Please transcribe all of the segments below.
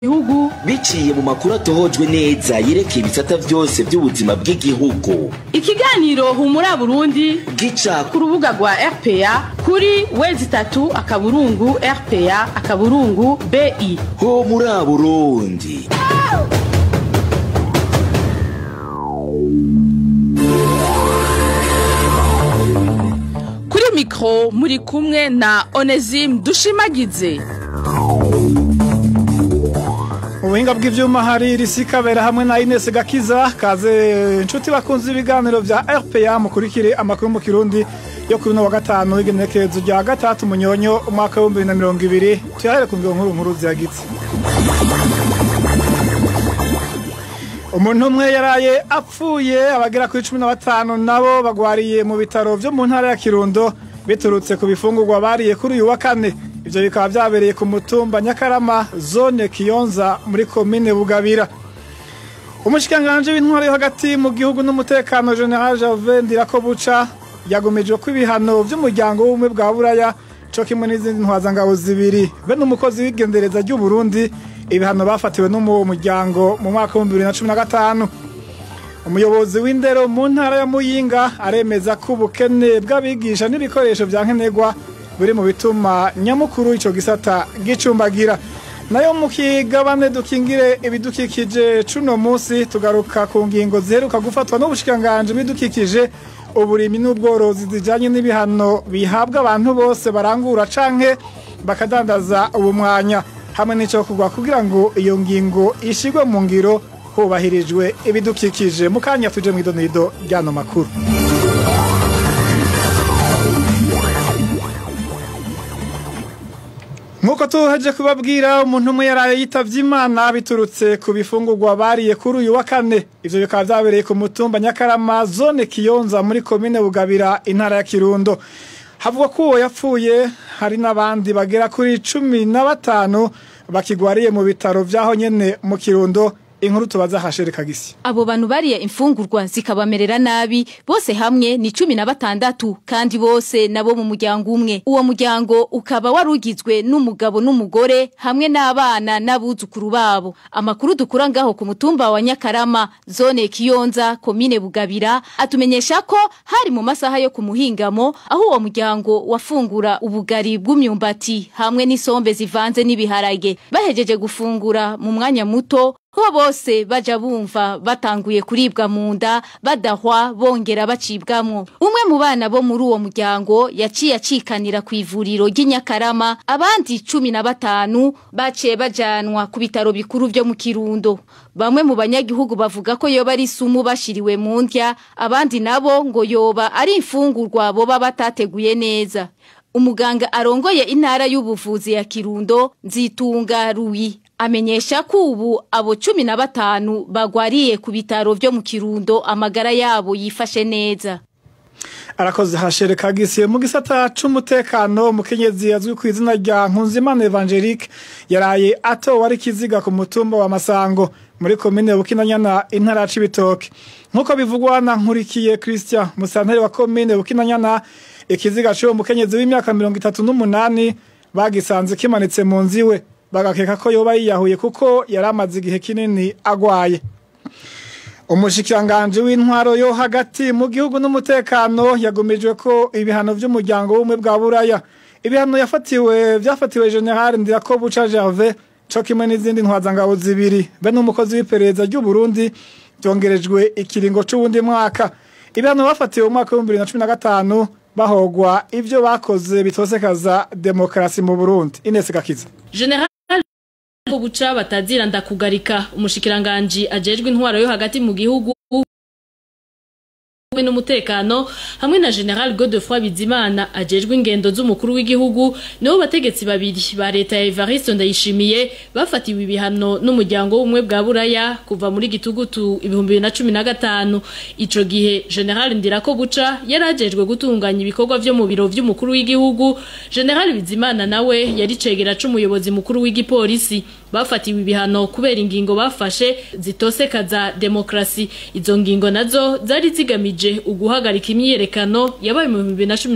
Igihugu biciye mu makuru atohojwe neza yerekeye ibisata byose by'ubuzima bw'igihugu. Ikiganiro Humura Burundi gica ku rubuga rwa RPA kuri www.rpa.bi. Humura Burundi. Kuri mikro muri kumwe na Onésime DUSHIMAGIZE. Ubuhinga bw'ivyuma hari risikabera hamwe na Ines Gakiza. Kaze inshuti bakunze ibiganiro vya RPA mukurikire amakuru mu Kirundi yo kuri wa gatanu igenekerezo rya gatatu Munyonyo umwaka wa 2020. Tuyahere ku nkuru ziyagitse. Umuntu umwe yaraye apfuye, abagera kuri 15 nabo bagwariye mu bitaro vyo mu ntara ya Kirundo biturutse ku bifungurwa bariye kuri uyu wa kane. Ivyo bikaba vyabereye ku mutumba Nyakarama zone Kiyonza muri komine Bugabira. Umushikanganje w'intwari yo hagati mu gihugu n'umutekano General Javendira ko buca yagumije ko ibihano vy'umuryango w'umwe bwa Buraya co kimwe n'izindi ntwazangabo zibiri be n'umukozi w'igendereza ry'u Burundi ibihano bafatiwe n'uwo muryango mu mwaka wa 2015. Umuyobozi w'indero mu ntara ya Muyinga aremeza ko ubukene bw'abigisha n'ibikoresho vya nkenerwa buri mu bituma nyamukuru ico gisata gicumbagira. Nayo mu kigabane dukingire ibidukikije cuno musi tugaruka ku ngingo ziheruka gufatwa n'ubushikanganje bidukikije uburimi n'ubworozi zijanye n'ibihano bihabwa abantu bose barangura canke bakadandaza ubumwanya hamwe n'ico kugwa kugira ngo iyo ngingo ishigwe mu ngiro hubahirijwe ibidukikije. Mukanya tuje mu idonido ryano makuru. Nkuko tuhaje kubabwira umuntu umwe yaraye yitavye Imana biturutse ku bifungurwa bariye kuri uyu wa kane. Ivyo bikaba vyabereye ku mutumba Nyakarama zone Kiyonza muri komine Bugabira intara ya Kirundo. Havugwa ko uwo yapfuye hari n'abandi bagera kuri 15 bakigwariye mu bitaro vyaho nyene mu Kirundo. Inkuru tubaza hashereka gisi. Abo bantu bariye imfungurwa zikabamerera nabi bose hamwe ni 16 kandi bose nabo mu muryango umwe. Uwo muryango ukaba warugizwe n'umugabo n'umugore hamwe n'abana n'abuzukuru babo. Amakuru dukura ngaho ku mutumba wa Nyakarama zone Kiyonza komine Bugabira atumenyesha ko hari mu masaha yo kumuhingamo aho uwo muryango wafungura ubugari bw'umyumbati hamwe n'isombe zivanze n'ibiharage. Bahejeje gufungura mu mwanya muto ko bose baja bumva batanguye kuribwa mu nda badahwa bongera bacibwamwo. Umwe mu bana bo muri uwo muryango yaciye acikanira ku ivuriro ry'Inyakarama, abandi 15 baciye bajanwa ku bitaro bikuru vyo mu Kirundo. Bamwe mu banyagihugu bavuga ko yoba ari sumu bashiriwe mu ndya, abandi nabo ngo yoba ari imfungurwa boba batateguye neza. Umuganga arongoye intara y'ubuvuzi ya Kirundo Nzitunga Ruyi amenyesha ko ubu abo 15 bagwariye ku bitaro vyo mu Kirundo amagara yabo yifashe neza. Arakoze hashereka gisi mu gisata c'umutekano mukenyezi yazwi ku izina rya Nkunzimana Evangelique yaraye ato wari kiziga ku mutumba wa Masango muri komine Bukinanyana intara c'Ibitoke. Nkuko bivugwa na Nkurikiye Christian musanteri wa komine Bukinanyana, ikiziga cyo mukenyezi w'imyaka 38 bagisanze kimanitse mu nziwe bagakeka ko yoba yiyahuye kuko yaramaze igihe kinini agwaye. Umushikiranganje w'intwaro yo hagati mu gihugu n'umutekano yagumijwe ko ibihano vy'umuryango w'umwe bwa Buraya. Ibihano vyafatiwe General Ndirakobuca Gervais co kimwe n'izindi ntwazangabo zibiri be n'umukozi w'iperereza ry'u Burundi byongerejwe ikiringo c'ubundi mwaka. Ibihano bafatiwe mu mwaka wa 2015 bahogwa ivyo bakoze bitosekaza demokrasi mu Burundi. Ines Gakiza. General Buca batazira ndakugarika umushikiranganje ajejwe intwaro yo hagati mu gihugu n'umutekano hamwe na General Godefroid Bizimana ajejwe ingendo z'umukuru w'igihugu nibo bategetsi babiri ba leta ya Evariste Ndayishimiye bafatiwe ibihano n'umuryango w'umwe bwa Buraya kuva muri gitugutu 2015. Ico gihe General Ndirakobuca yarajejwe gutunganya ibikorwa vyo mu biro vy'umukuru w'igihugu. General Bizimana nawe yari cegera c'umuyobozi mukuru w'igipolisi. bafatiwe ibihano kubera ingingo bafashe zitosekaza demokrasi. Izo ngingo nazo zari zigamije uguhagarika imyiyerekano yabaye mu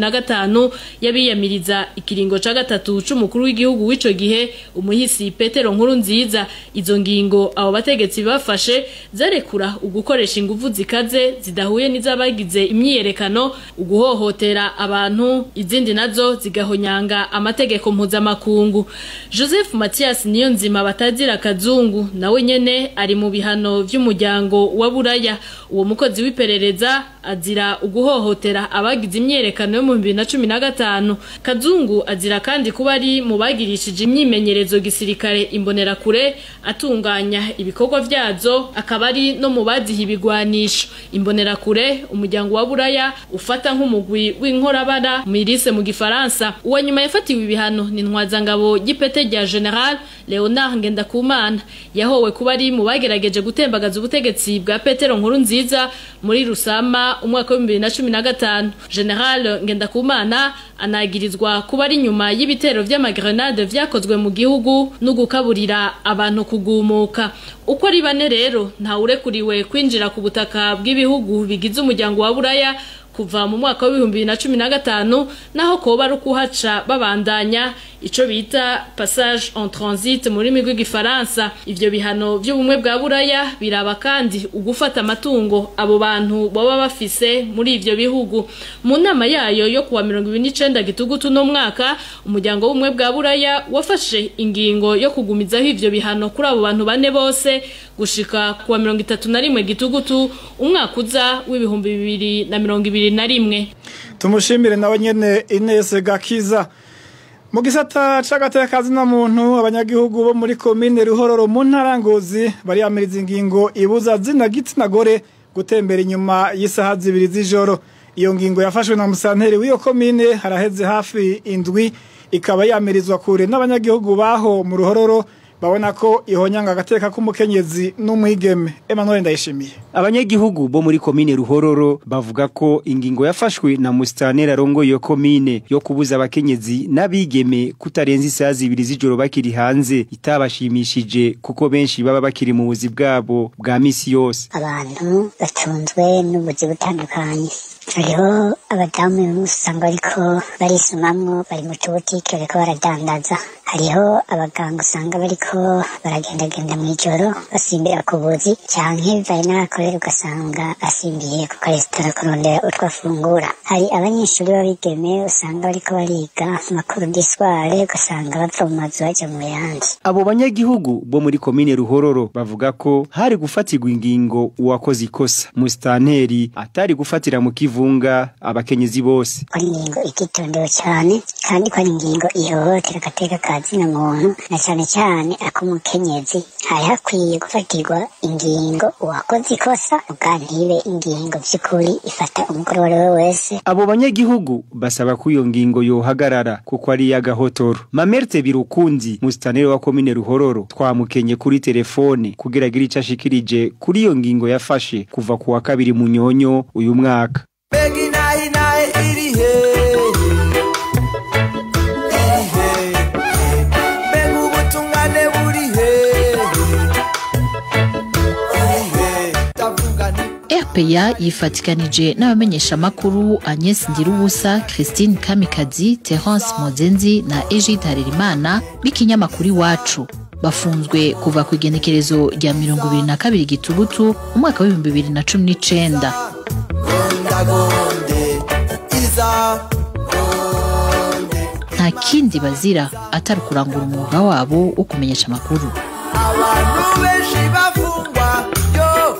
2015 yabiyamiriza ikiringo ca gatatu c'umukuru w'igihugu w'ico gihe umuhisi Petero Nkurunziza. Izo ngingo abo bategetsi bafashe zarekura ugukoresha inguvu zikaze zidahuye n'izabagize imyiyerekano, uguhohotera abantu, izindi nazo zigahonyanga amategeko mpuzamakungu. Joseph Mathias Niyonzima batazira kazungu nawe nyene ari mu bihano vy'umuryango wa Buraya. Uwo mukozi w'iperereza azira uguhohotera abagize imyiyerekano yo mu 2015. Kazungu azira kandi kuba ari mu bagirishije imyimenyerezo gisirikare imbonerakure, atunganya ibikorwa vyazo, akaba ari no mu baziha ibigwanisho. Imbonerakure umuryango wa Buraya ufata nk'umugwi w'inkorabara mirise mu gifaransa. Uwa nyuma yafatiwe ibihano ni ntwazangabo y'ipete rya General Leonard Ngendakumana, yahowe kuba ari mu bagerageje gutembagaza ubutegetsi bwa Petero Nkurunziza muri Rusama umwaka wa 2015. General Ngendakumana anagirizwa kuba ari nyuma y'ibitero vy'amagrenade vyakozwe mu gihugu no gukaburira abantu kugumuka. Uko ari bane rero nta urekuriwe kwinjira ku butaka bw'ibihugu bigize umuryango wa Buraya kuva mu mwaka wa 2015, naho koba ari kuhaca babandanya ico bita passage en transit muri migwi gifaransa. Ivyo bihano by'ubumwe bwa Buraya biraba kandi ugufata amatungo abo bantu baba bafise muri ivyo bihugu. Mu nama yayo yo kuwa 29 gitugutu no mwaka, umuryango w'ubumwe bwa Buraya wafashe ingingo yo kugumizaho ivyo bihano kuri abo bantu bane bose gushika kuwa 31 gitugutu umwaka uza w'ibihumbi 2021. Tumushimire nawe nyene Ines Gakiza. Mu gisata c'agatekazi na muntu, abanyagihugu bo muri komine Ruhororo mu ntara Ngozi bariyamiriza ingingo ibuza zina gitsina gore gutembera inyuma y'isaha 2 z'ijoro. Iyo ngingo yafashwe na musanteri w'iyo komine haraheze hafi indwi, ikaba yamirizwa kure n'abanyagihugu baho mu Ruhororo babona ko ihonyanga agateka k'umukenyezi n'umwigeme. Emmanuel Ndayishimiye. Abanyagihugu bo muri komine Ruhororo bavuga ko ingingo yafashwe na musitanteri arongo iyo komine yo kubuza abakenyezi n'abigeme kutarenza isaha 2 z'ijoro bakiri hanze itabashimishije, kuko benshi baba bakiri mu buzi bwabo bwa misi yose. Abantu batunzwe n'ubuzi butandukanye. Hariho abadamu usanga bariko barisumamwo, bari mu tubutike bariko baradandaza. Hariho abaganga usanga bariko baragendagenda mw'ijoro basimbira ku buzi, canke bari n'abakorera ugasanga basimbiye ku karesitora kurondera utwo afungura. Hari abanyeshuri b'abigeme usanga bariko bariga amakuru d'histoire, ugasanga bava mu mazu baja mu yandi. Abo banyagihugu bo muri komine Ruhororo bavuga ko hari gufatirwa ingingo uwakoze ikosa, musitanteri atari gufatira mu kivunga abakenyezi bose. Ari ingingo ikitondewe cyane, kandi ko ari ingingo ihohotera agateka kazina muntu, na cyane cyane akumukenyezi. Hari hakwiye gufatirwa ingingo uwakoze ikosa, ugantibe ingingo by'ukuri ifata umukuru wari wese. Abo banyagihugu basaba ko iyo ngingo yohagarara kuko ari y'agahotoro. Mamerte Birukundi, musitanteri wa komine Ruhororo, twamukenye kuri telefone kugira agire ico ashikirije kuri iyo ngingo yafashe kuva ku wa 2 Munyonyo uyu mwaka. RPA yifatikanije n'abamenyesha makuru Agnès Ndirubusa, Christine Kamikazi, Terence Mozenzi na Egide Harerimana b'ikinyamakuru Iwacu. Bafunzwe kuva ku igenekerezo rya 22 Gitugutu umwaka wa 2019. Nta kindi bazira atari kurangura umwuga wabo wo kumenyesha amakuru. Abantu benshi bafungwa yo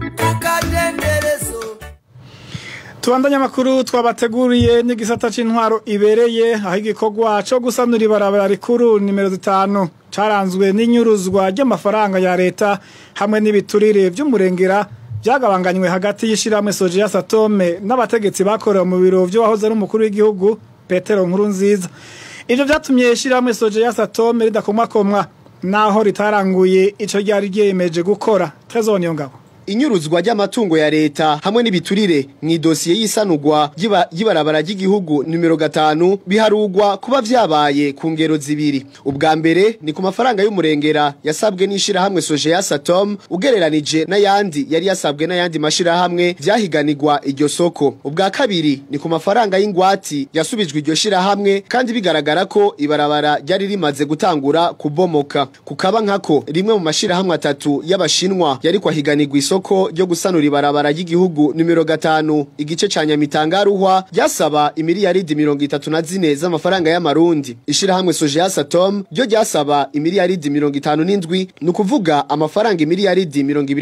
Tubandanya makuru twabateguriye n'igisata c'intwaro ibereye, aho igikorwa cyo gusanura ibarabara rikuru nimero 5 caranzwe n'inyuruzwa ry'amafaranga ya leta hamwe n'ibiturire by'umurengera byagabanganywe hagati y'ishiramwe Sojeya Satome n'abategetsi bakorewe mu biro byo wahoze ari umukuru w'igihugu Petero Nkurunziza. Ivyo byatumye ishiramwe Sojeya Satome ridakomakomwa naho ritaranguye ico ryari ryemeje gukora. Trezoni Ngabo. inyuruzwa ry'amatungo ya leta hamwe n'ibiturire mw'idosiye y'isanurwa y'ibarabara ry'igihugu numero 5 biharugwa kuba vyabaye ku ngero zibiri. Ubwa mbere ni ku mafaranga y'umurengera yasabwe n'ishira hamwe Sojeya Satom ugereranije n'ayandi yari yasabwe n'ayandi mashira hamwe vyahiganirwa iryo soko. Ubwa kabiri ni ku mafaranga y'ingwati yasubijwe iryo shira hamwe kandi bigaragara ko ibarabara ryari rimaze gutangura kubomoka. Kukaba nkako rimwe mu mashira hamwe 3 y'abashinwa yari kwahiganirwa isoko ryo gusanura ibarabara ry'igihugu numero 5 igice ca Nyamitangaruhwa yasaba imiliyaridi 34 z'amafaranga y'amarundi. Ishira hamwe Sojeya Satom ryo ryasaba imiliyaridi 57 nukuvuga amafaranga imiliyaridi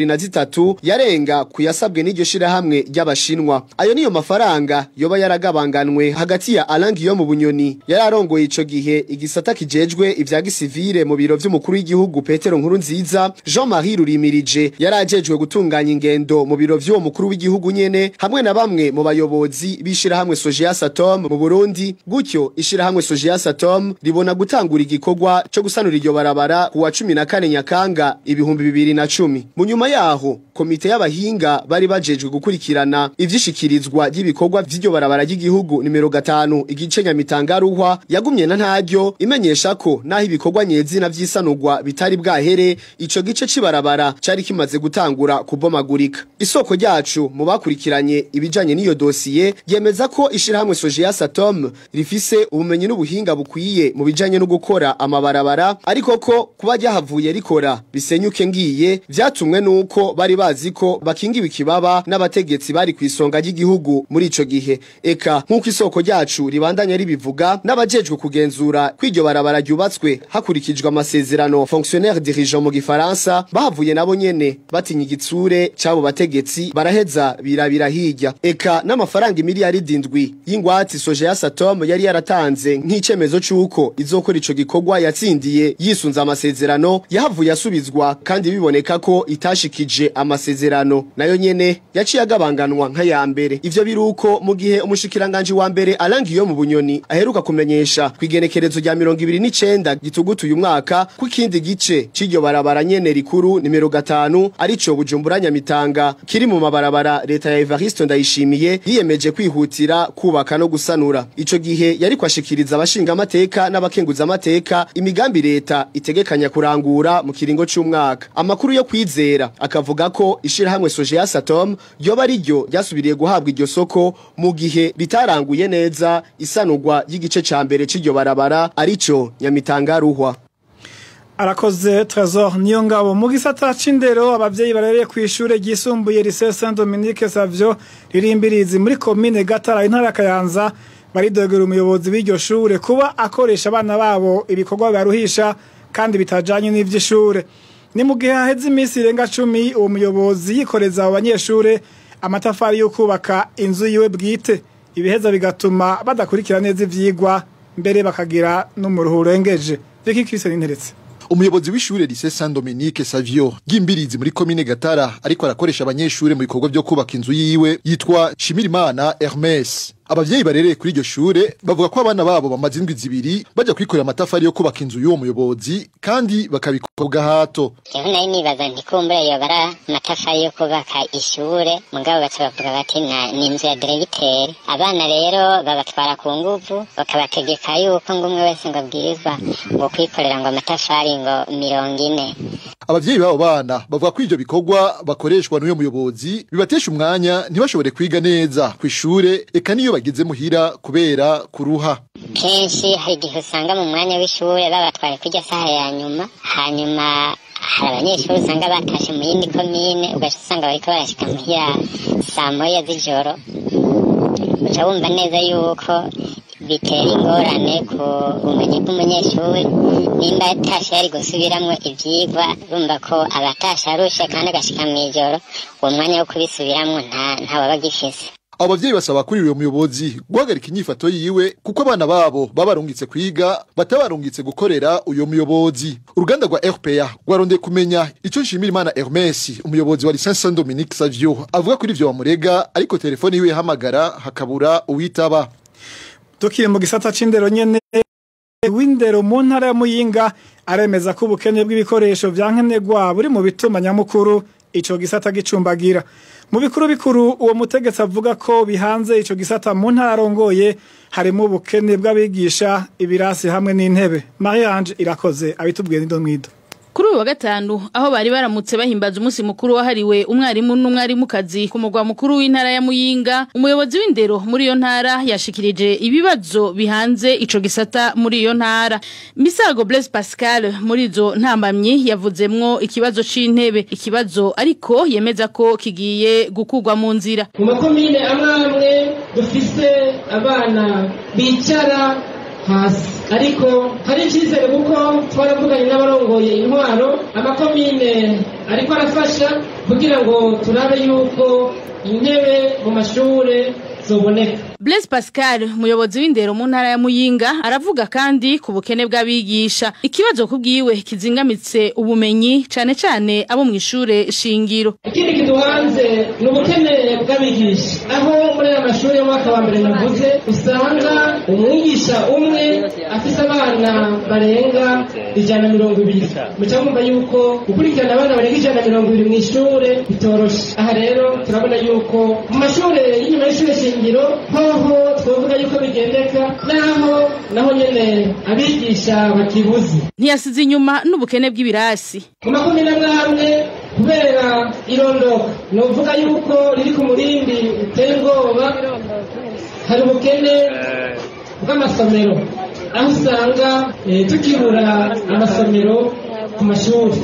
23 yarenga kuyasabwe n'iryo shira hamwe ry'abashinwa. Ayo niyo mafaranga yoba yaragabanganwe hagati ya Alangi yo mu Bunyoni yararongoye ico gihe igisata kijejwe ivya gisivile mu biro vy'umukuru w'igihugu Petero Nkurunziza. Jean-Marie Rurimirije yarajejwe gutunganya ingendo mu biro vy'uwo mukuru w'igihugu nyene hamwe na bamwe mu bayobozi bishira hamwe Sojeya Satom mu Burundi. Gutyo ishira hamwe Sojeya Satom ribona gutangura igikorwa cyo gusanura iryo barabara kuwa 14 Nyakanga 2010. Mu nyuma yaho komite y'abahinga bari bajejwe gukurikirana ivyishikirizwa ry'ibikorwa vy'iryo barabara ry'igihugu numero 5 igice Nyamitangaruhwa yagumye na ntaryo imenyesha ko naho ibikorwa nyezina vy'isanurwa bitari bwahere ico gice cibarabara cari kimaze gutangura kubomagurika. Isoko ryacu mu bakurikiranye ibijanye n'iyo dosiye yemeza ko ishira hamwe Sojeya Satom rifise ubumenyi n'ubuhinga bukwiye mu bijanye no gukora amabarabara, ariko ko kuba ryahavuye rikora bisenyuke ngiye vyatumwe nuko bari bazi ko bakingiwe ikibaba n'abategetsi bari kwisonga ry'igihugu muri ico gihe. Eka nkuko isoko ryacu ribandanya ribivuga n'abajejwe kugenzura kw'iryo barabara ryubatswe hakurikijwe amasezerano fonctionnaire dirigeant mu gifaransa bahavuye nabo nyene batinya igitsure cabo bategetsi baraheza birabira hirya. Eka n'amafaranga imiliyaridi 7 y'ingwati Sojeya Satom yari yaratanze nk'icemezo c'uko izokora ico gikorwa yatsindiye yisunza amasezerano yahavuye asubizwa kandi biboneka ko itashikije amasezerano nayo nyene yaciye agabanganwa nka ya mbere. Ivyo biruko mu gihe umushikiranganje wa mbere Alangi yo mu Bunyoni aheruka kumenyesha kwigenekerezo rya 29 gitugutu uyu mwaka ku kindi gice c'iryo barabara nyene rikuru numero 5 arico Bujumbura Nyamitanga kiri mu mabarabara leta ya Evariste Ndayishimiye yiyemeje kwihutira kubaka no gusanura. Ico gihe yari kwashikiriza abashinga amateka n'abakenguza amateka imigambi leta itegekanya kurangura mu kiringo c'umwaka. Amakuru yo kwizera akavuga ko ishira hamwe Sojeya Satom yoba ari ryo ryasubiriye guhabwa iryo soko mu gihe ritaranguye neza isanurwa y'igice ca mbere c'iryo barabara arico Nyamitangaruhwa. Arakoze Trésor niyo ngabo mu gisata c'indero abavyeyi barereye ku ishure ryisumbuye Lycée Saint Dominique Savio ririmbirizi muri commune Gatara intara Kayanza baridogera umuyobozi w'iryo shure kuba akoresha abana babo ibikorwa baruhisha kandi bitajanye n'ivy'ishure. Ni mu gihe haheze iminsi irenga 10 uwo muyobozi yikoreza abanyeshure amatafari yo kubaka inzu yiwe bwite ibiheza bigatuma badakurikira neza ivyigwa mbere bakagira n'umuruhuro rengeje. Viki Christian interetse umuyobozi w'ishure Lycée Saint Dominique Savio gimbirizi muri commune Gatara ariko arakoresha abanyeshure mu bikorwa byo kubaka inzu yiwe yitwa Shimirimana Hermes. Abavyeyi barereye kuri iryo shure bavuga ko abana babo bamaze indwi zibiri baje kwikorera amatafari yo kubaka inzu y'uwo muyobozi kandi bakabikobwa hato. Jewe nari nibaza nti kumbura yobara amatafari yo kubaka ishure mugabo bavuga bati ni inzu ya directeur. Abana rero babatwara ku nguvu bakabategeka yuko ngo umwe wese ngo abwirizwa ngo kwikorera ngo amatafari ngo 40. Abavyeyi babo bana bavuga ko ivyo bikorwa bakoreshwa n'uyo muyobozi bibatesha umwanya ntibashobore kwiga neza ku ishure eka niyo bageze muhira kubera kuruha. Kenshi hari igihe usanga mu mwanya w'ishure babatwaye kujya saha ya nyuma hanyuma hari abanyeshuri usanga batashe mu yindi komine ugasanga bariko barashika muhira saa 9 z'ijoro. Uca wumva neza yuko bitera ingorane ku bumenyi bw'umunyeshuri nimba yatashe yari gusubiramwo ivyigwa urumva ko abatashe arushe kandi agashika mw'ijoro uwo mwanya wo kubisubiramwo nta baba gifise. Abavyeyi basaba kuri uyo muyobozi guhagarika inyifato yiwe kuko abana babo babarungitse kwiga batabarungitse gukorera uyo muyobozi. Uruganda rwa RPA rwarondeye kumenya ico Nshimirimana Hermes umuyobozi wa Lycée Saint Dominique Savio avuga kuri ivyo bamurega ariko telefone yiwe hamagara hakabura uwitaba. Tukiri mu gisata c'indero nyene w'indero mu ntara ya Muyinga aremeza ko ubukene bw'ibikoresho vyankenerwa buri mu bituma nyamukuru ico gisata gicumbagira. Mu bikuru bikuru uwo mutegetsi avuga ko bihanze ico gisata mu ntara arongoye harimo ubukene bw'abigisha, ibirasi hamwe n'intebe. Marie-Ange Irakoze abitubwiye nido mwido. Kuri uyu wa gatanu aho bari baramutse bahimbaza umunsi mukuru wahariwe umwarimu n'umwarimukazi ku mugwa mukuru w'intara ya Muyinga, umuyobozi w'indero muri iyo ntara yashikirije ibibazo bihanze ico gisata muri iyo ntara. Misago Blaise Pascal muri izo ntambamyi yavuzemwo ikibazo c'intebe, ikibazo ariko yemeza ko kigiye gukurwa mu nzira. Mu makomine amwe dufise abana bicara hasi, ariko hari icyizere kuko twaravuganye n'abarongoye intwaro, amakomine ariko arafasha kugira ngo turabe yuko intebe mu mashure zoboneka. Blaise Pascal umuyobozi w'indero mu ntara ya Muyinga aravuga kandi ku bukene bw'abigisha, ikibazo kubwiwe kizingamitse ubumenyi cane abo mu ishure shingiro. Ikindi kiduhanze n'ubukene bw'abigisha, aho muri amashuri y'umwaka wa mbere navuze usanga umwigisha umwe afise abana barenga 120. Mucamumva yuko gukurikirana abana barenga 120 mu ishure bitoroshe. Aha rero turabona yuko mu mashure y'inyuma y'ishure shingiro aho twavuga yuko bigendeka naho nyene abigisha bakibuze. Ntiyasize inyuma n'ubukene bw'ibirasi. Mu makomine amwe kubera irondoka novuga yuko riri ku murindi uteye ubwoba, hari ubukene bw'amasomero, aho usanga tukibura amasomero ku mashuri.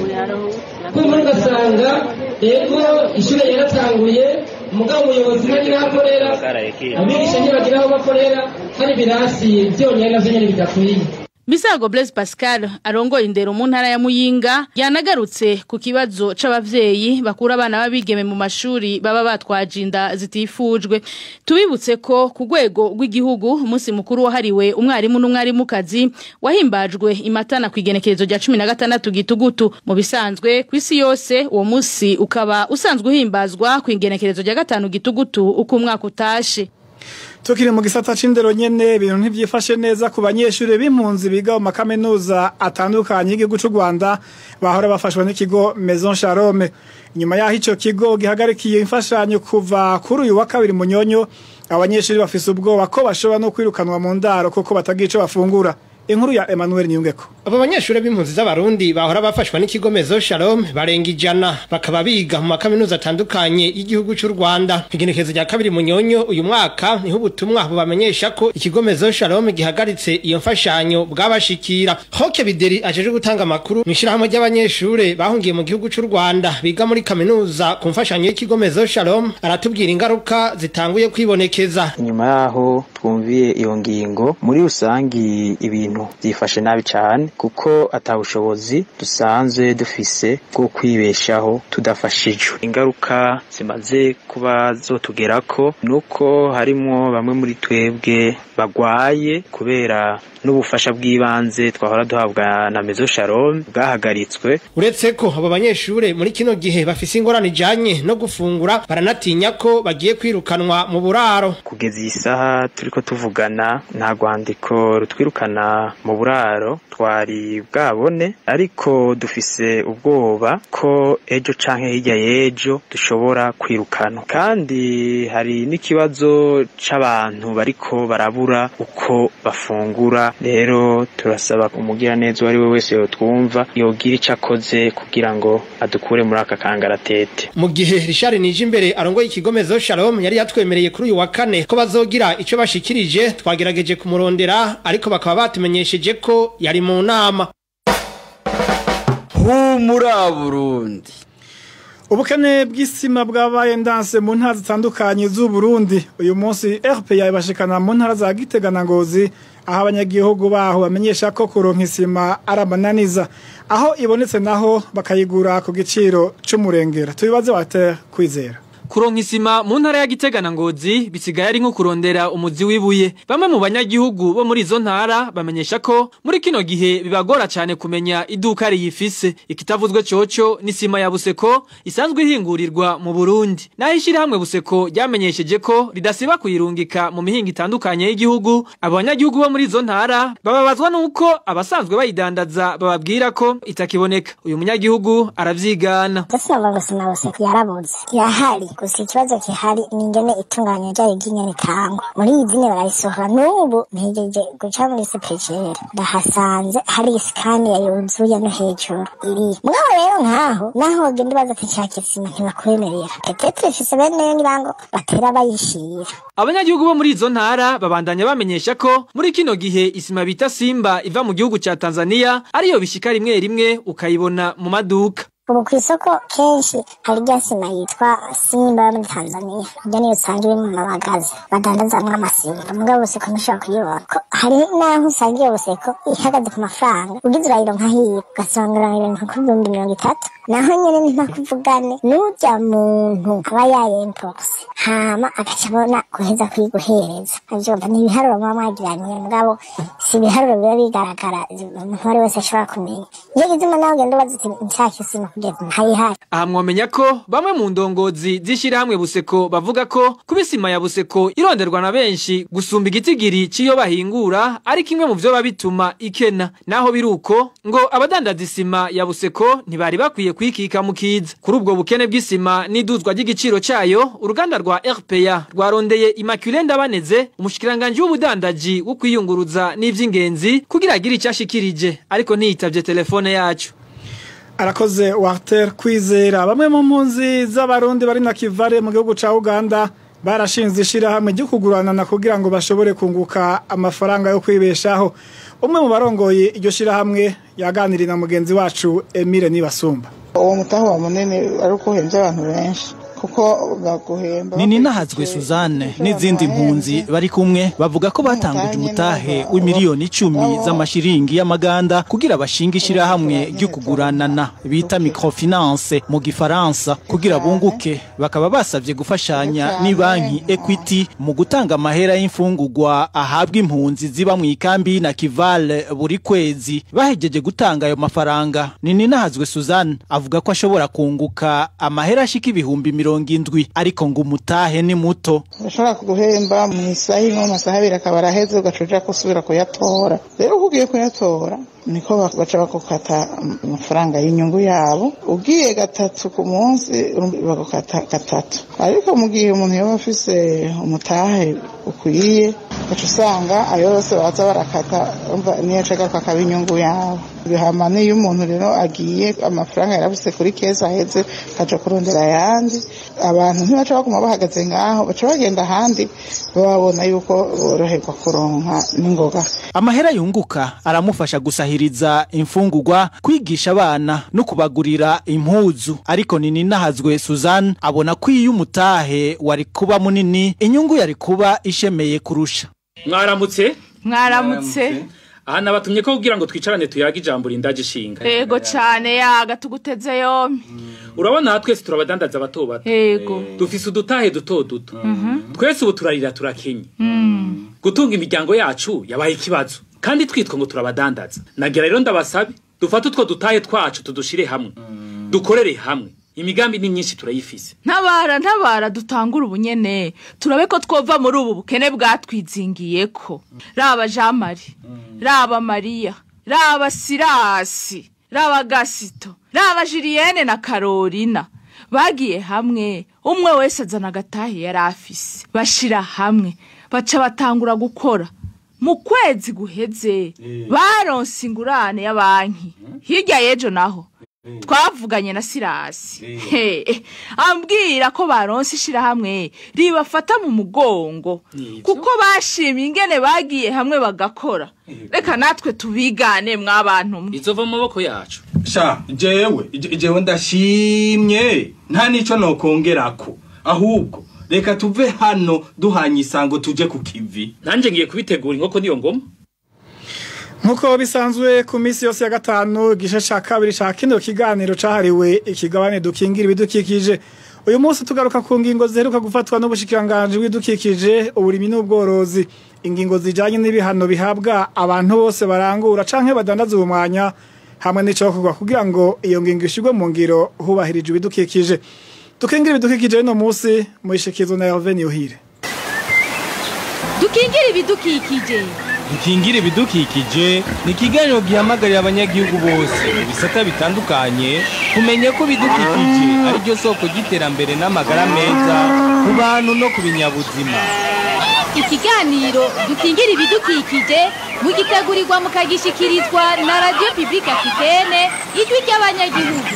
Kumva ugasanga yego ishure yaratanguye, umugabo umuyobozi ntagira aho akorera, abigisha ntibagira aho bakorera, hari ibirasi byonyine navyo nyene bidakwiye. Misago Blaise Pascal arongoye indero mu ntara ya Muyinga yanagarutse ku kibazo c'abavyeyi bakura abana babigeme mu mashuri baba batwaje inda zitifujwe. Tubibutse ko ku rwego rw'igihugu umunsi mukuru wahariwe umwarimu n'umwarimukazi wahimbajwe imatana kwigenekerezo rya 16 gitugutu. Mu bisanzwe kw'isi yose uwo munsi ukaba usanzwe uhimbazwa kwigenekerezo rya 5 gitugutu uko umwaka utashe. Tukiri mu gisata c'indero nyene ibintu ntivyifashe neza ku banyeshure b'impunzi biga mu makaminuza atandukanye y'igihugu c'u Rwanda bahora bafashwa n'ikigo Maison Shalome. Nyuma yaho ico kigo gihagarikiye imfashanyo kuva kuri uyu wa kabiri Munyonyo, abanyeshure bafise ubwoba ko bashobora no kwirukanwa mu ndaro kuko batagira ico bafungura. Inkuru ya Emmanuel Niyungeko. Abo banyeshure b'impunzi z'abarundi bahora bafashwa n'ikigo Maison Shalome barenga 100 bakaba biga mu makaminuza atandukanye y'igihugu c'u Rwanda. Igenekerezo rya kabiri Munyonyo uyu mwaka niho ubutumwa bubamenyesha ko ikigo Maison Shalome gihagaritse iyo mfashanyo bwabashikira. Hoke Bideri ajeje gutanga amakuru mwishirahamwe ry'abanyeshure bahungiye mu gihugu c'u Rwanda biga muri kaminuza ku mfashanyo y'ikigo Maison Shalome aratubwira ingaruka zitanguye kwibonekeza. Nyuma yaho twumviye iyo ngingo muri rusangi ibintu byifashe nabi cyane kuko atabushobozi dusanzwe dufise bwo kwibeshaho tudafashijwe. Ingaruka zimaze kuba zotugerako nuko harimo bamwe muri twebwe bagwaye kubera n'ubufasha bw'ibanze twahora duhabwa na Maison Shalome bwahagaritswe. Uretse ko abo banyeshure muri kino gihe bafise ingorane ijanye no gufungura baranatinya ko bagiye kwirukanwa mu buraro. Kugeza iyi saha turiko tuvugana nta rwandiko rutwirukana mu buraro twari bwabone, ariko dufise ubwoba ko ejo canke hirya y'ejo dushobora kwirukana. Kandi hari n'ikibazo c'abantu bariko barabura uko bafungura. Rero turasaba umugira neza wari we wese yotwumva yogira ico akoze kugira ngo adukure muri aka kangaratete. Mu gihe Richard Nijimbere arongoye ikigo Maison Shalome yari yatwemereye kuri uyu wa kane ko bazogira ico bashikirije, twagerageje kumurondera ariko bakaba batumenyesheje ko yari mu nama. Humura Burundi. Ubukene bw'isima bwabaye ndanse mu ntara zitandukanye z'u Burundi. Uyu munsi RPA ibashikana mu ntara za Gitega na Ngozi, aho abanyagihugu baho bamenyesha ko kuronka isima arabananiza, aho ibonetse naho bakayigura ku giciro c'umurengera. Tubibaze Walter Kwizera. kuronka isima mu ntara ya Gitega na Ngozi bisigaye ari nko kurondera umuzi wibuye. Bamwe mu banyagihugu bo muri izo ntara bamenyesha ko muri kino gihe bibagora cyane kumenya iduka riyifise. Ikitavuzwe coco ni sima ya Buseko isanzwe ihingurirwa mu Burundi. Naho ishirahamwe Buseko ryamenyesheje ko ridasiba kuyirungika mu mihinga itandukanye y'igihugu. Abanyagihugu bo muri izo ntara bababazwa nuko abasanzwe bayidandaza bababwira ko itakiboneka. Uyu munyagihugu aravyigana. Gasaba gusima Buseko yarabuze. Yahari gusa ikibazo kihari ningene itunganya ryayo ry'inyene tangwa. Muri izine barayisohora n'ubu ntegereje guca muri sepejere. Ndahasanze hari iskani yayuzuye no hejuru. Iri mugabo rero nkaho naho gende baza kishakisima ntibakwemerera. Petete fise bene nibango batera bayishira. Abanyagihugu bo muri izo ntara babandanya bamenyesha ko muri kino gihe isima bita Simba iva mu gihugu ca Tanzania ariyo bishika rimwe rimwe ukayibona mu maduka. Ubu kw'isoko kenshi hari rya sima yitwa Simba muri Tanzania. Rya niyo usangiwe mu mabagazi badandazamwo amasimba. Mugabo Buseko ntushobora kuyibona. Hari naho usangiye Buseko ihagaze ku mafaranga. Ugize urayironka hiyo ugasanga ibintu ku 30. Naho nyene ntakuvugane n'urya muntu aba yayempox. Hama agacabona guheza kwiguhereza. Avyumva ni ibiharuro baba mwagiraniye mugabo si ibiharuro biba bigaragara umuntu wari wese ashobora kumenya. Iyo gizima naho ugenda ubaza uti nshaka isima aha mwamenya ko bamwe mu ndongozi z'ishirahamwe Buseko bavuga ko kubisima ya Buseko ironderwa na benshi gusumba igitigiri ciyo bahingura ari kimwe mu vyo babituma ikena. Naho biruko ngo abadandaza isima ya Buseko ntibari bakwiye kwikika mu kiza. Kuri ubwo bukene bw'isima n'iduzwa ry'igiciro cayo uruganda rwa RPA rwarondeye Immaculée Ndabaneze umushikiranganje w'ubudandaji wo kwiyunguruza n'ivy'ingenzi kugira agire icashikirije ariko ntiyitavye telefone yacu. Arakoze Walter Kwizera. Bamwe mu mpunzi z'abarundi bari na Kivale mu gihugu ca Uganda barashinze ishirahamwe ryo kuguranana kugira ngo bashobore kunguka amafaranga yo kwibeshaho. Umwe mu barongoye iryo shirahamwe yaganiriye na mugenzi wacu Emile Nibasumba. Uwo mutaho wa munene ari uko hemvye abantu benshi kuko baguhemba. Nini nahazwe Suzanne n'izindi mpunzi bari kumwe bavuga ko batanguje umutahe w'imiliyoni 10 z'amashiringi y'amaganda kugira bashinga ishirahamwe ryo kuguranana bita microfinance mu gifaransa kugira bunguke. Bakaba basavye gufashanya ni banki Equity mu gutanga amahera y'imfungurwa ahabwa impunzi ziba mu ikambi na Kivale buri kwezi. Bahejeje gutanga ayo mafaranga, Nini nahazwe Suzanne avuga ko ashobora kunguka amahera ashika ibihumbi 70 ariko ngo umutahe ni muto. Bashobora kuguhemba mu isaha imwe amasaha abiri akaba araheze ugacuja kusubira kuyatora. Rero ugiye kuyatora niko baca bakukata amafaranga y'inyungu yabo. Ugiye gatatu ku munsi bakukata gatatu. Ariko mu gihe umuntu yaba afise umutahe ukwiye baca usanga ayo yose baza barakata niyo acagaruka akaba inyungu yabo. Bihama niyo umuntu rero agiye amafaranga yarabuse kuri keza aheze kaja kurondera yandi. Abantu ntibaca baguma bahagaze ngaho baca bagenda ahandi babona yuko boroherwa kuronka n'ingoga. Amahera yunguka aramufasha gusahiriza imfungurwa, kwigisha abana no kubagurira impuzu. Ariko Nini nahazwe Suzanne abona ko iyo umutahe wari kuba munini inyungu yari kuba ishemeye kurusha. Mwaramutse? Mwaramutse. Aha nabatumye ko kugira ngo twicarane tuyaga ijambo rindaje shinga. Yego cyane yaga tuguteze yombi. Urabona twese turabadandaza bato bato. Yego. Dufise udutahe duto duto. Twese ubu turarira turakenye. Gutunga imiryango yacu yabaye ikibazo. Kandi twitwa ngo turabadandaza. Nagira rero ndabasabe dufate utwo dutahe twacu tudushire hamwe. Dukorere hamwe. Imigambi ni myinshi turayifise. Ntabara dutangura ubunyene. Turabe ko twova muri ubu bukene bwatwizingiyeko. Raba Jean Marie, raba Maria, raba Sirasi, raba Gasito, raba Julienne na Carolina. Bagiye hamwe, umwe wese azana agatahe yari afise. Bashira hamwe, baca batangura gukora. Mu kwezi guheze, baronse ingurane ya banki. Hirya yejo naho twavuganye na Sirasi. Ambwira ko baronse ishirahamwe ribafata mu mugongo kuko bashimye ingene bagiye hamwe bagakora. Reka natwe tubigane mw'abantu. Izova mu maboko yacu. Sha jewe ndashimye nta nico nokongerako ahubwo reka tuve hano duhanye isango tuje ku kivi. Nanje ngiye kubitegura inkoko niyo ngoma. Nkuko bisanzwe ku misi yose ya gatanu igice ca kabiri ca kino kiganiro cahariwe ikigabane dukingira ibidukikije uyu munsi tugaruka ku ngingo ziheruka gufatwa n'ubushikiranganje bw'idukikije uburimi n'ubworozi ingingo zijanye n'ibihano bihabwa abantu bose barangura canke badandaza ubumwanya hamwe n'icokorwa kugira ngo iyo ngingo ishigwe mu ngiro hubahirijwe ibidukikije dukingira ibidukikije no munsi mushikirizwa na RPA dukingira ibidukikije dukingira ibidukikije ni ikiganiro gihamagarira abanyagihugu bose mu bisata bitandukanye kumenya ko ibidukikije ari ryo soko ry'iterambere n'amagara meza ku bantu no ku binyabuzima. Ikiganiro dukingira ibidukikije mugitegurirwa mukagishikirizwa na Radio Publique Africaine ijwi ry'Abanyagihugu.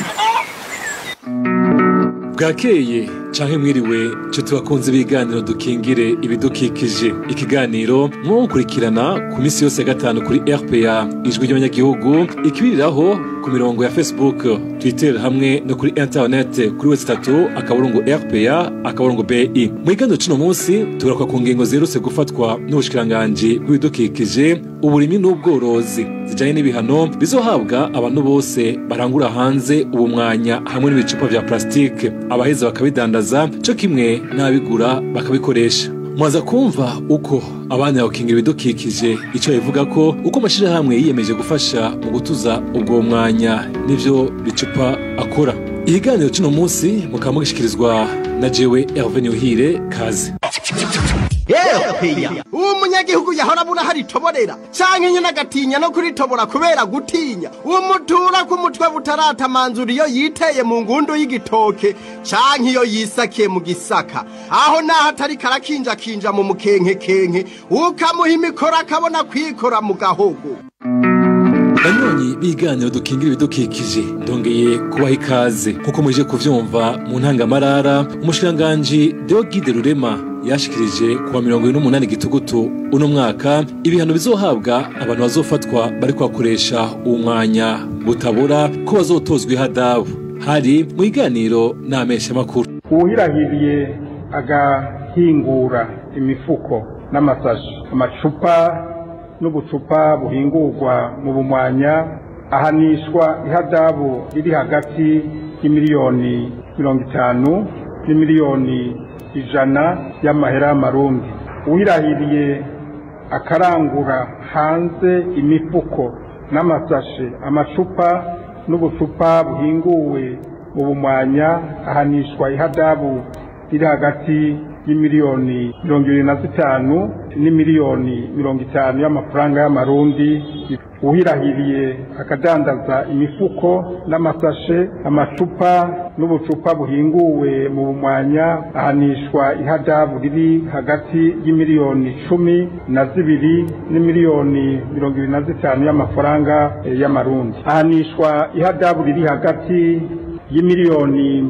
Bwakeye canke mwiriwe cyo tubakunze ibiganiro dukingire ibidukikije ikiganiro mukurikirana ku misi yose ya gatanu kuri RPA ijwi ry'Abanyagihugu ikibiriraho ku mirongo ya Facebook Twitter hamwe no kuri internet kuri website akaburungu RPA akaburungu BI mu kiganiro cino munsi tugaruka ku ngingo ziruse gufatwa n'ubushikiranganje bw'ibidukikije uburimi n'ubworozi zijanye n'ibihano bizohabwa abantu bose barangura hanze ubumwanya hamwe n'ibicupa vya plastike abaheza bakabidandaza cyo kimwe n'abigura bakabikoresha. Mwaza kumva uko abanya bakingira ibidukikije ico bivuga ko uko amashira hamwe yiyemeje gufasha mu gutuza ubwo mwanya n'ivyo bicupa akora. Ikiganiro cino munsi mukamugishikirizwa na jewe Hervé kaze. Uwo munyagihugu yahora buna hari toborera canke nyina gatinya no kuri tobora kubera gutinya uwo mutura ku mutwe butarata manzuri iyo yiteye mu ngundu y'igitoke canke iyo yisakiye mu gisaka aho naho atari karakinja mu mukenke ukamuha imikora akabona kwikora mu gahogo. Banyonyi biganiro dukingira ibidukikije ndongeye kubaha ikaze kuko muje kuvyumva mu ntangamarara umushiranganje Deogide Rurema yashikirije kuwa 28 gitugutu uno mwaka ibihano bizohabwa abantu bazofatwa bari kwakoresha umwanya butabura ko bazotozwa ihadabu hari mu iganiro n'amesha makuru. Uhirahiriye agahingura imifuko n'amasashi amacupa n'ubucupa buhingurwa mu bumwanya ahanishwa ihadabu iri hagati y'imiliyoni 50 n'imiliyoni 100 y'amahera y'amarundi. Uwirahiriye akarangura hanze imifuko n'amasashe amacupa n'ubucupa buhinguwe mu bumwanya ahanishwa ihadabu iri hagati y'imiliyoni 25 n'imiliyoni 50 y'amafaranga y'amarundi. Uhirahiriye akadandaza imifuko n'amasashe amacupa n'ubucupa buhinguwe mu bumwanya ahanishwa ihadabu riri hagati y'imiliyoni 12 n'imiliyoni 25 y'amafaranga y'amarundi. Ahanishwa ihadabu riri hagati y'imiliyoni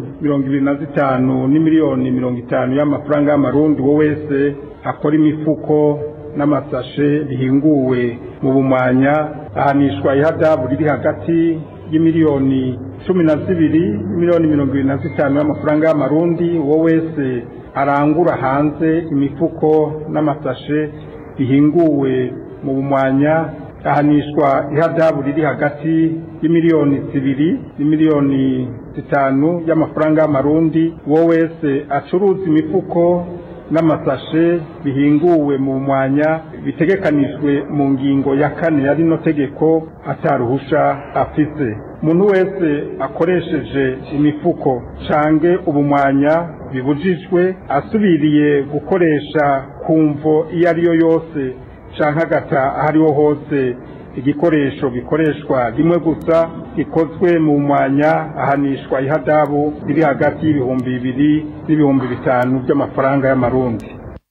25 n'imiliyoni 50 y'amafaranga y'amarundi wo wese akora imifuko n'amasashe bihinguwe mu bumwanya ahanishwa ihadabu riri hagati y'imiliyoni 12 n'imiliyoni 25 y'amafaranga y'amarundi wo wese arangura hanze imifuko n'amasashe bihinguwe mu bumwanya ahanishwa ihadabu riri hagati y'imiliyoni 2 n'imiliyoni 5 y'amafaranga y'amarundi wo wese acuruza imifuko n'amasashe bihinguwe mu mwanya bitegekanijwe mu ngingo ya 4 ya rino tegeko ataruhusha afise. Umuntu wese akoresheje imifuko cange ubumwanya bibujijwe asubiriye gukoresha kumvo iyo ariyo yose canke agata hariho hose igikoresho gikoreshwa rimwe gusa gikozwe mu mwanya ahanishwa ihadabu riri hagati y'ibihumbi 2 n'ibihumbi 5 by'amafaranga y'amarundi.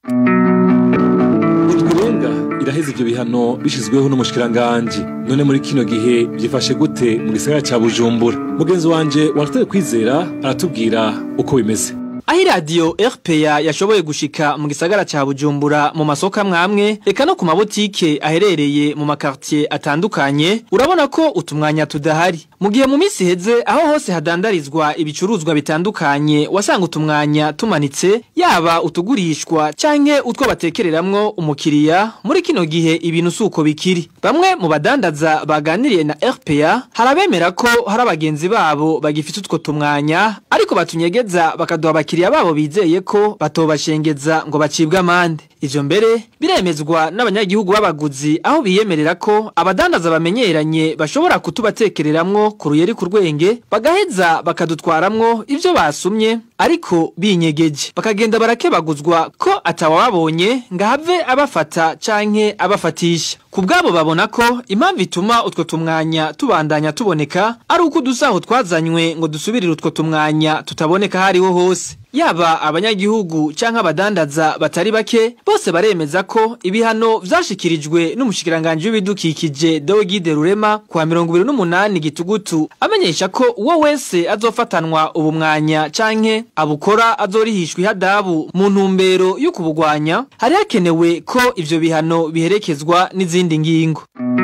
Utwirenga iraheze ibyo bihano bishizweho n'umushikiranganje none muri kino gihe byifashe gute mu gisagara ca Bujumbura. Mugenzi wanje Walter Kwizera aratubwira uko bimeze. aho iradiyo RPA yashoboye gushika mu gisagara ca Bujumbura mu masoko amwe eka no ku mabotike aherereye mu makartier atandukanye urabona ko utumwanya tudahari mu gihe mu misi heze aho hose hadandarizwa ibicuruzwa bitandukanye wasanga utumwanya tumanitse yaba utugurishwa canke utwo batekereramwo umukiriya muri kino gihe ibintu suko bikiri bamwe mu badandaza baganiriye na RPA harabemera ko hari abagenzi babo bagifite utwo tumwanya ariko batunyegeza bakaduha abakiriya babo bizeye ko batobashengeza ngo bacibwe amande ivyo mbere biremezwa n'abanyagihugu b'abaguzi aho biyemerera ko abadandaza bamenyeranye bashobora kutubatekereramwo ku ruyeri ku rwenge bagaheza bakadutwaramwo ivyo basumye ariko binyegeje bakagenda barakebaguzwa ko atawabonye ngahave abafata canke abafatisha kubgabo babona ko impamvu ituma utwo tumwanya tubandanya tuboneka ari uko dusaho twazanywe ngo dusubirire utwo tumwanya tutaboneka hariho hose yaba abanyagihugu canke abadandaza batari bake bose baremeza ko ibihano vyashikirijwe n'umushikiranganje w'ibidukikije Deogide Rurema kwa 28 gitugutu amenyesha ko uwo wese azofatanwa ubumwanya canke abukora azorihishwa ihadabu mu ntumbero yo kubugwanya hari hakenewe ko ivyo bihano biherekezwa n'izindi ngingo.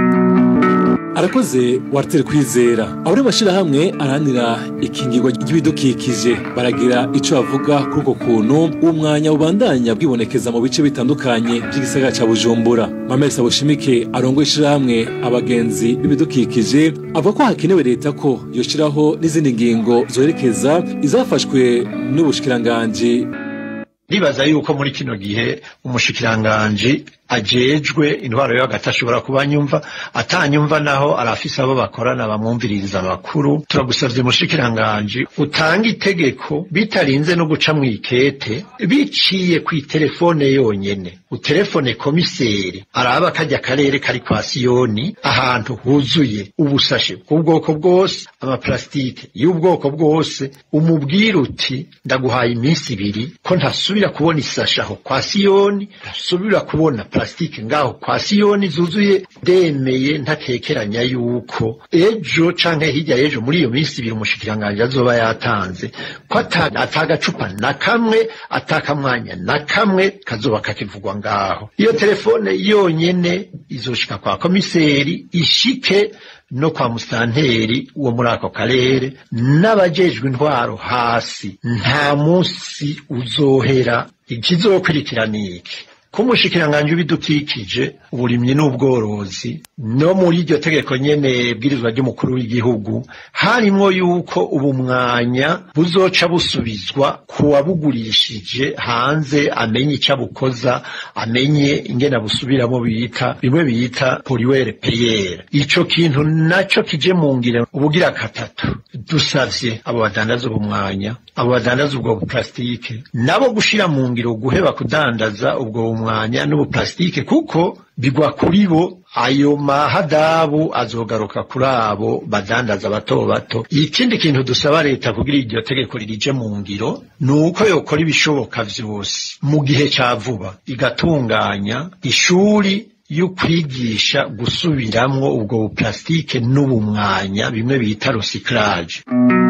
Arakoze Walter Kwizera abure bashira hamwe aranira ikingirwa ry'ibidukikije baragira ico bavuga kuri uko kuntu umwanya ubandanya bwibonekeza mu bice bitandukanye by'igisagara ca Bujumbura. Mamesa Bushimike arongo ishira hamwe abagenzi b'ibidukikije avuga ko hakenewe leta ko yoshiraho n'izindi ngingo zoherekeza izafashwe n'ubushikiranganje. Nibaza yuko muri kino gihe umushikiranganje ajejwe intwaro yo gatashobora kubanyumva atanyumva naho arafisa abo bakorana bamwumviririza amakuru turagusavye mushikiranganje utanga itegeko bitarinze no guca mu ikete biciye ku telefone yonyene utelefone komiseri araba kajya karere kari kwa Siyoni ahantu huzuye ubusashe bw'ubwoko bwose amaplastike y'ubwoko bwose umubwira uti ndaguhaye iminsi 2 ko ntasubira kubona isashaho kwa Siyoni ntasubira kubona plastike ngaho kwa Siyoni zuzuye demeye ntakekeranya yuko ejo canke hirya ejo muri iyo minsi 2 umushikiranganje azoba yatanze ko atagacupa na kamwe atakamwanya na kamwe kazoba kakivugwa ngaho iyo telefone yonyene izoshika kwa komiseri ishike no kwa musanteri uwo muri ako karere n'abajejwe intwaro hasi nta munsi uzohera ikizokurikiraniki kumushikiranganje bidukikije uburimye n'ubworozi no muri iryo tegeko nyene bwirizwa ry'umukuru w'igihugu harimo yuko ubumwanya buzoca busubizwa kuwabugurishije hanze amenye icabukoza amenye ingena busubiramo bita bimwe bita poliwere payere ico kintu naco kije mu ngire ubugira katatu dusavye abo badandaza ubumwanya abo badandaza ubwo plastike nabo gushira mu ngiro guheba kudandaza ubwo umwanya n'ubuplastike kuko bigwa kuri bo ayo mahadabu azogaruka kuri abo badandaza bato bato. Ikindi kintu dusaba leta kugira iryo tegeko ririje mu ngiro nuko yokora ibishoboka vyose mu gihe ca vuba igatunganya ishuri y'ukwigisha gusubiramwo ubwo buplastike n'ubumwanya bimwe bita recyclage.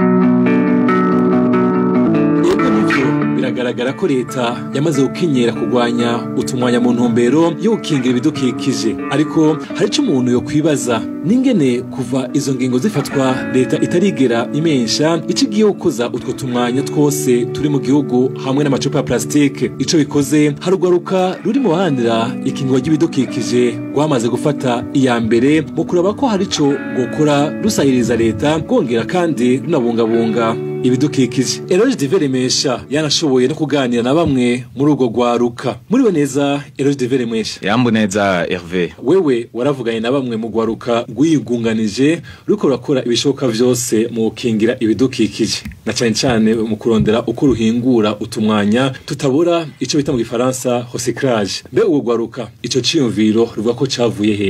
Biragaragara ko leta yamaze gukinyera kugwanya utumwanya mu ntumbero yo gukingira ibidukikije, ariko hari ico umuntu yo kwibaza ningene kuva izo ngingo zifatwa leta itarigera imensha ikigiye gukoza utwo tumwanya twose turi mu gihugu hamwe n'amacupa ya plastike. Ico bikoze harugaruka ruri mu bahanira ikingwa ry'ibidukikije rwamaze gufata iya mbere mu kuraba ko hari ico gukora rusahiriza leta bwongera kandi runabungabunga ibidukikije. Eloge Diveremesha yanashoboye no kuganira na bamwe muri urwo gwaruka. Muri we neza Eloge Diveremesha. Yambu neza Hervé. Wewe waravuganye na bamwe mu gwaruka rwigunganije ruko rakora ibishoboka vyose mu gukingira ibidukikije, na cyane cyane mu kurondera uko ruhingura utumwanya tutabura ico bita mu Gifaransa recyclage. Mbe uwo gwaruka ico ciyumviro ruvuga ko cavuye hehe?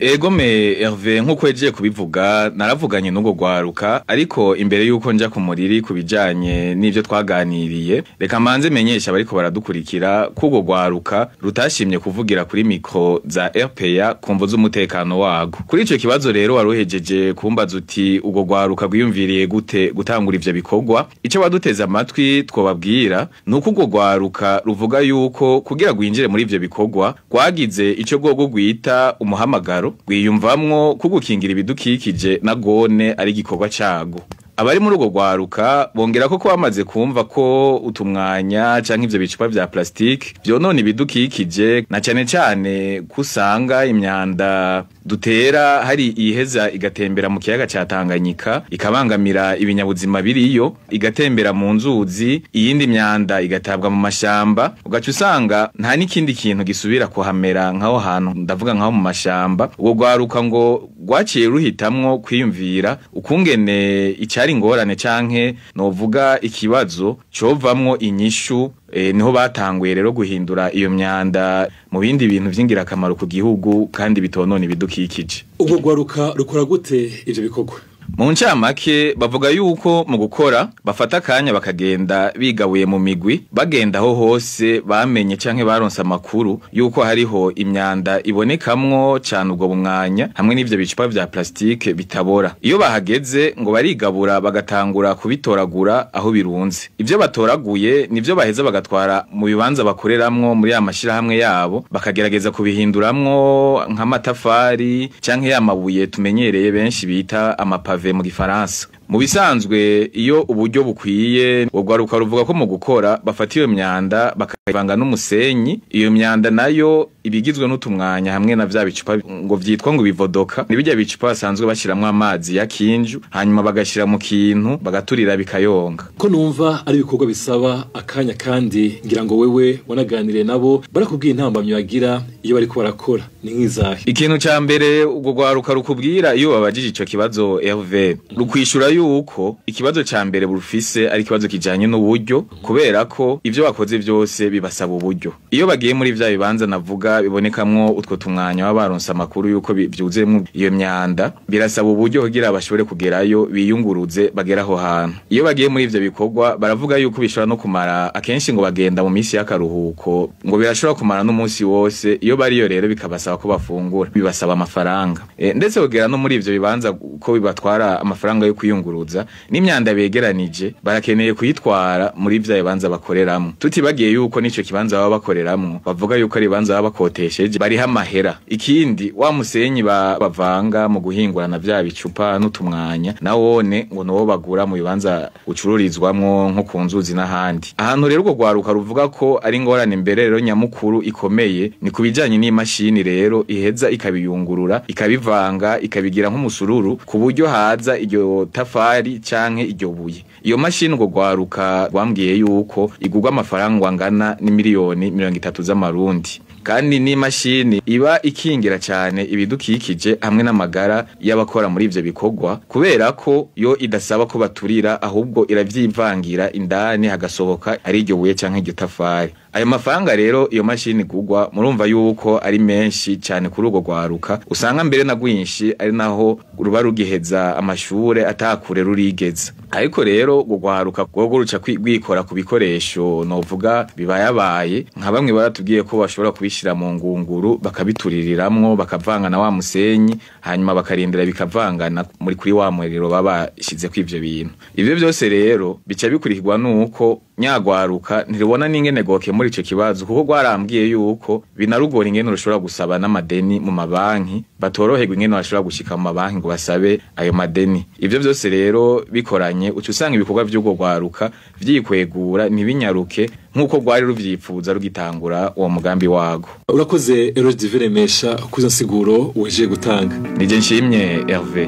Egome Hervé nkuko yagiye kubivuga naravuganye n'ubwo gwaruka ariko imbere yuko nja ku muriri kubijanye n'ivyo twaganiriye reka manze menyesha bariko baradukurikira kugo gwaruka rutashimye kuvugira kuri mikro za RPA kumvo z'umutekano wago. Kuri ico kibazo rero waruhejeje kumbaza uti ubwo gwaruka gwiyumviriye gute gutangura ivyo bikorwa. Ico waduteze amatwi twobabwira nuko ubwo gwaruka ruvuga yuko kugira gwinjire muri ivyo bikorwa gwagize ico gogo gwita umuhamagaro gwiyumvamwo kugukingira ibidukikije na gone ari gikorwa cago. Abari muri ugo gwaruka bongera ko bamaze kumva ko utumwanya canke ivyo bicupa vya plastique vyonona ibidukikije na cyane kusanga imyanda dutera hari iheza igatembera mu kiyaga ca Tanganyika ikabangamira ibinyabuzima biriyo igatembera mu nzuzi iyindi myanda igatabwa mu mashamba ugaca usanga nta n'ikindi kintu gisubira kuhamera nkaho hantu ndavuga nkaho mu mashamba. Ugo gwaruka ngo gwaciye ruhitamwo kwiyumvira ukungene icyari ingorane canke novuga ikibazo covamwo inyishu niho batanguye rero guhindura iyo myanda mu bindi bintu vyingira kamaro ku gihugu kandi bitonona ibidukikije. Ubwo gwaruka rukora gute ivyo bikorwa? Mu ncamake bavuga yuko mu gukora bafata kanya bakagenda bigabuye mu migwi bagenda ho hose bamenye canke baronse amakuru yuko hariho imyanda ibonekamwo cyane ubwo bumwanya hamwe n'ivyo bicupa vya plastique bitabora. Iyo bahageze ngo barigabura bagatangura kubitoragura aho birunze. Ivyo batoraguye nivyo baheza bagatwara mu bibanza bakoreramwo muri amashira hamwe yabo bakagerageza kubihinduramwo nk'amatafari canke yamabuye tumenyereye benshi bita amapave mu gifaransa. Mu bisanzwe iyo uburyo bukwiye ubwo ruvuga ko mu gukora bafata iyo myanda bakayivanga n'umusenyi. Iyo myanda nayo ibigizwe n'utumwanya hamwe na vya bicupa ngo vyitwa ngo bivodoka nibijya bicupa basanzwe bashiramwe amazi ya kinju hanyuma bagashira mu kintu bagaturira bikayonga. Ko numva ari ibikorwa bisaba akanya kandi ngira ngo wewe wanaganire nabo barakubwiye intambamyo yagira iyo bariko barakora ni nk'izahe? Ikintu ca mbere ubwo gwaruka rukubwira iyo babajije ico kibazo Hervé rukwishura yuko ikibazo ca mbere burufise ari kibazo kijanye n'uburyo kubera ko ivyo bakoze vyose bibasaba uburyo. Iyo bagiye muri vya bibanza navuga bibonekamwo utwo tumwanya babaronse amakuru yuko byuzemwe iyo myanda birasaba uburyo kugira bashobore kugerayo biyunguruze bageraho hantu. Iyo bagiye muri ivyo bikorwa baravuga yuko bishobora no kumara akenshi ngo bagenda mu misi y'akaruhuko ngo birashobora kumara n'umunsi wose. Iyo bariyo rero bikabasaba ko bafungura bibasaba amafaranga ndetse kugera no muri ivyo bibanza ko bibatwara amafaranga yo kwiyunguruza n'imyanda begeranije barakeneye kuyitwara muri vya bibanza bakoreramo. Tutibagiye yuko nico kibanza baba bakoreramo bavuga yuko ari bibanza baba bakotesheje bari hamahera. Ikindi wa musenyi bavanga mu guhingurana vya bicupa n'utumwanya nawone ngo no bagura mu bibanza ucururizwamwo nko ku nzuzi n'ahandi. Ahantu rero ubwo gwaruka ruvuga ko ari ngorane mbere rero nyamukuru ikomeye ni kubijanye n'imashini rero iheza ikabiyungurura ikabivanga ikabigira nk'umusururu ku buryo haza iryo tafari canke iryo buye. Iyo mashini ubwo gwaruka rwambwiye yuko igurwa amafaranga angana n'imiliyoni 30 z'amarundi kandi ni mashini iba ikingira cyane ibidukikije hamwe n'amagara y'abakora muri ivyo bikorwa kubera ko yo idasaba ko baturira ahubwo iravyivangira indani hagasohoka ari iryo buye canke iryo tafari. Ayo mafaranga rero iyo mashini gugwa murumva yuko ari menshi cyane kuri ugo gwaruka usanga mbere na gwinshi ari naho ruba rugiheza amashure atakure rurigeza. Ariko rero gugwaruka gogo ruca kwikora ku bikoresho novuga bibayabaye nka bamwe baratubwiye ko bashobora kubishira mu ngunguru bakabituriramwo bakavanga na wa musenyi hanyuma bakarindira bikavangana muri kuri wa muriro baba shize kw'ivyo bintu. Ivyo byose rero bica bikurikirwa nuko nyagwaruka ntiribona n'ingene goke muri ico kibazo kuko gwarambwiye yuko binarugora ingene ushobora gusaba n'amadeni mu mabanki batoroherwa ingene bashobora gushika mu mabanki ngo basabe ayo madeni. Ivyo byose rero bikoranye uca usanga ibikorwa vy'ugo gwaruka vyikwegura ntibinyaruke nkuko gwari ruvyipfuza rugitangura uwo mugambi wago. Urakoze Eroge Diveremesha kuza siguro weje gutanga. Nije nshimye Hervé.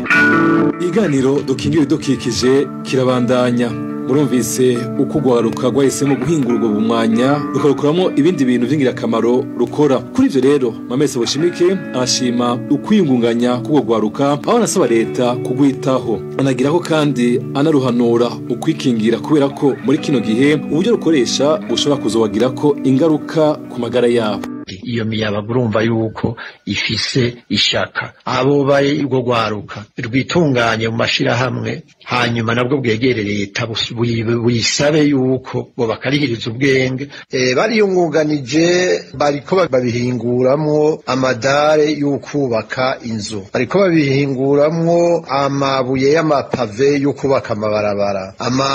Iganiro dukingira idukikije kirabandanya. Murumvise uko gwaruka gwahisemo guhingurwa bumwanya rukarukuramo ibindi bintu vyingira kamaro rukora. Kuri ivyo rero Mamese Bushimike arashima ukwiyungunganya kugo gwaruka aho nasaba leta kugwitaho. Anagiraho kandi anaruhanura ukwikingira kubera ko muri kino gihe uburyo rukoresha bushobora kuzobagirako ingaruka ku magara yabo. iyo miyabaga urumva yuko ifise ishaka abo bari ubwo gwaruka rwitunganye mu mashirahamwe hanyuma nabwo bwegere leta buyisabe yuko bo bakarihiriza ubwenge bariyungunganije bariko babihinguramwo amadare y'ukubaka inzu bariko babihinguramwo amabuye y'amapave y'ukubaka amabarabara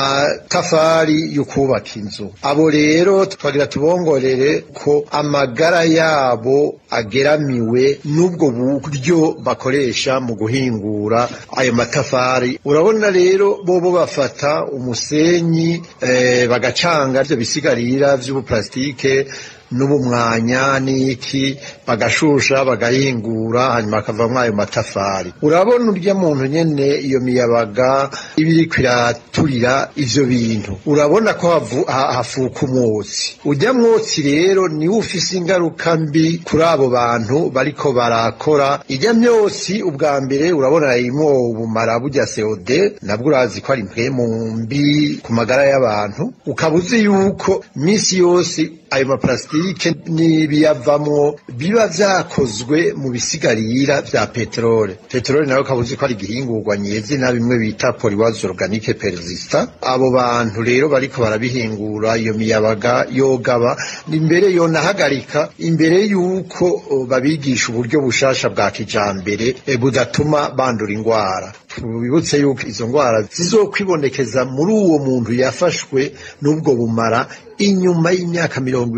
amatafari y'ukubaka inzu abo rero twagira tubongorere ko amagara yabo ageramiwe n'ubwo buryo bakoresha mu guhingura ayo matafari urabona rero bobo bafata umusenyi bagacanga ivyo bisigarira vy'ubuplastike n'ubumwanya n'iki bagashusha bagahingura hanyuma akavamwo ayo matafari urabona urya muntu nyene iyo miyabaga ibiri kwiraturira ivyo bintu urabona ko hafuka umwotsi urya mwotsi rero niwe ufise ingaruka mbi kuri abo bantu bariko barakora irya myotsi ubwa mbere urabona imwo ubumara burya CO2 nabwo urazi ko ari impwemu mbi ku magara y'abantu ukabuzi yuko misi yose ayo maplastike n'ibiyavamwo biba vyakozwe mu bisigarira vya peterole nayo kabuzi ko ari igihingurwa nyezi na bimwe bita polywash organique persistant abo bantu rero bariko barabihingura iyo miyabaga yogaba imbere yo nahagarika imbere yuko babigisha uburyo bushasha bwa kijambere budatuma bandura ingwara tubibutse yuko izo ngwara zizokwibonekeza muri uwo muntu yafashwe n'ubwo bumara inyuma y'imyaka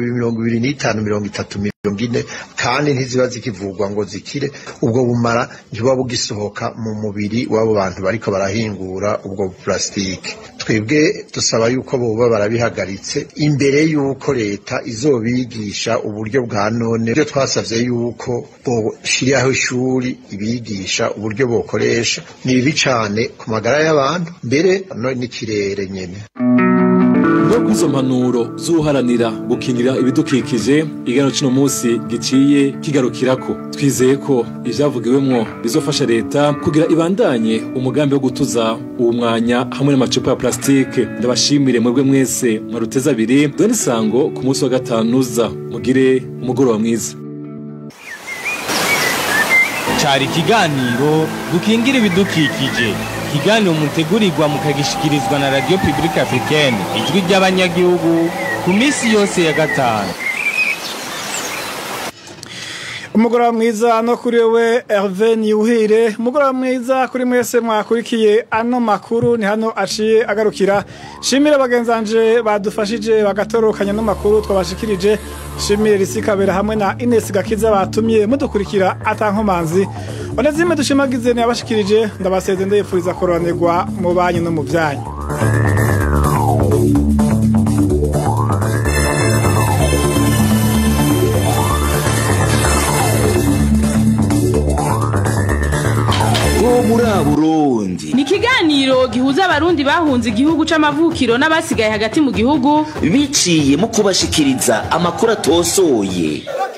20, 25, 30, kandi ntiziba zikivurwa ngo zikire ubwo bumara ntibuba bugisohoka mu mubiri w'abo bantu bariko barahingura ubwo plastike twebwe dusaba yuko boba barabihagaritse imbere yuko leta izobigisha uburyo bwa none byo twasavye yuko boshiraho ishuri ibigisha uburyo bokoresha ni bibi cane ku magara y'abantu mbere n'ikirere nyene Izo mpanuro zuharanira gukingira ibidukikije igano cino musi giciye kigarukirako twizeye ko ivyavugiwemwo bizofasha leta kugira ibandanye umugambi wo gutuza uwo mwanya hamwe n'amacupa ya plastike ndabashimire mwebwe mwese mwaruteza abiri doni sango ku munsi wa gatanuza mugire umugoroba mwiza cari ikiganiro dukingira ibidukikije ikiganiro mutegurirwa mukagishikirizwa na Radio Publique Africaine ijwi ry'abanyagihugu ku misi yose ya gatanu umugoroba mwiza no kuri wewe Hervé Niuhire umugoroba mwiza kuri mwese mwakurikiye ano makuru ni hano aciye agarukira shimire bagenzanje badufashije bagatorokanya no makuru twabashikirije shimire risikabera hamwe na Ines Gakiza batumye mudukurikira atankomanzi Onésime DUSHIMAGIZE yabashikirije ndabaseze ndayifuriza kororanirwa mu banyu no mu byanyu muri Burundi ni ikiganiro gihuza abarundi bahunze igihugu c'amavukiro n'abasigaye hagati mu gihugu biciye mu kubashikiriza amakuru atosoye